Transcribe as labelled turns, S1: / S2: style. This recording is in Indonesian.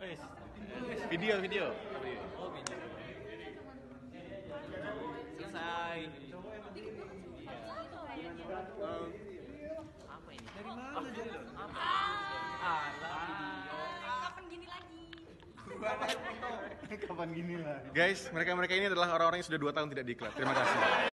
S1: Video.
S2: Oh, video.
S3: Selesai. Apa ini?
S4: Dari mana jadi lo?
S5: Kapan gini lagi?
S1: Kapan gini lah. Guys, mereka ini adalah orang-orang yang sudah 2 tahun tidak diklat. Terima kasih.